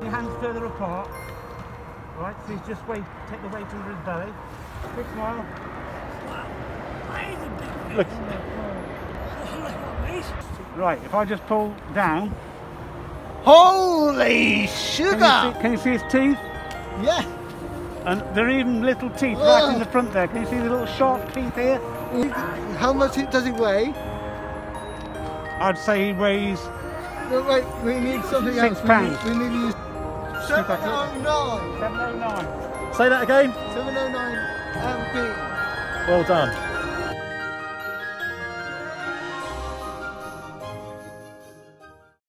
Your hands further apart. Right, so he's just take the weight under his belly. Big smile. Look. Right, if I just pull down. Holy sugar! Can you see his teeth? Yeah. And there are even little teeth right in the front there. Can you see the little sharp teeth here? How much does it weigh? I'd say he weighs... No, wait, we need something 6 else. pounds. We need to use 709. 709. Say that again. 709 MB. Well done.